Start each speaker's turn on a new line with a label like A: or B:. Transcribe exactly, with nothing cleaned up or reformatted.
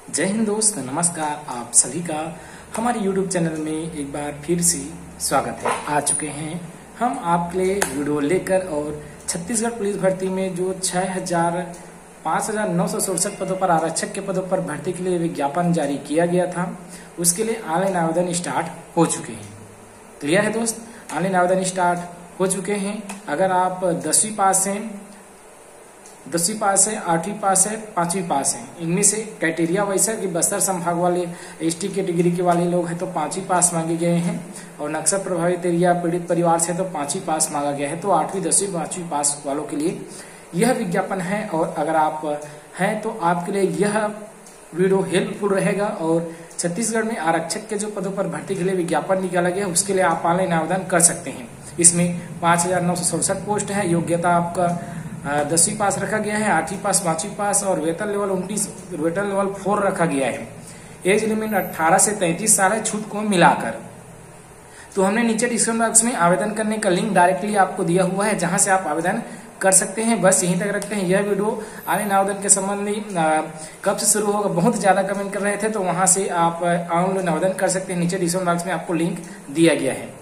A: जय हिंद दोस्त, नमस्कार। आप सभी का हमारे यूट्यूब चैनल में एक बार फिर से स्वागत है। आ चुके हैं हम आपके लिए वीडियो लेकर और छत्तीसगढ़ पुलिस भर्ती में जो छह हजार पाँच हजार नौ सौ सड़सठ पदों पर आरक्षक के पदों पर भर्ती के लिए विज्ञापन जारी किया गया था, उसके लिए ऑनलाइन आवेदन स्टार्ट हो चुके हैं। क्लियर है दोस्त, ऑनलाइन आवेदन स्टार्ट हो चुके हैं। अगर आप दसवीं पास हैं, दसवीं पास है, आठवीं पास है, पांचवी पास है, इनमें से क्राइटेरिया वैसा कि बस्तर संभाग वाले एसटी कैटेगरी के वाले लोग हैं तो पांचवी पास मांगे गए हैं, और नक्सल प्रभावित एरिया पीड़ित परिवार से तो पांचवी पास मांगा गया है। तो आठवीं दसवीं पांचवी पास वालों के लिए यह विज्ञापन है, और अगर आप हैं तो आपके लिए यह वीडियो हेल्पफुल रहेगा। और छत्तीसगढ़ में आरक्षक के जो पदों पर भर्ती के लिए विज्ञापन निकाला गया उसके लिए आप ऑनलाइन आवेदन कर सकते हैं। इसमें पांच हजार नौ सौ सड़सठ पोस्ट है। योग्यता आपका दसवीं पास रखा गया है, आठवीं पास, पांचवी पास, और वेतन लेवल उन्नीस, वेतन लेवल फोर रखा गया है। एज लिमिट अठारह से तैंतीस साल है, छूट को मिलाकर। तो हमने नीचे डिस्क्रिप्शन बॉक्स में आवेदन करने का लिंक डायरेक्टली आपको दिया हुआ है, जहां से आप आवेदन कर सकते हैं। बस यहीं तक रखते हैं। यह वीडियो ऑनलाइन आवेदन के संबंधी कब से शुरू होगा, बहुत ज्यादा कमेंट कर रहे थे, तो वहां से आप ऑनलाइन आवेदन कर सकते हैं। नीचे डिस्क्रिप्शन बॉक्स में आपको लिंक दिया गया है।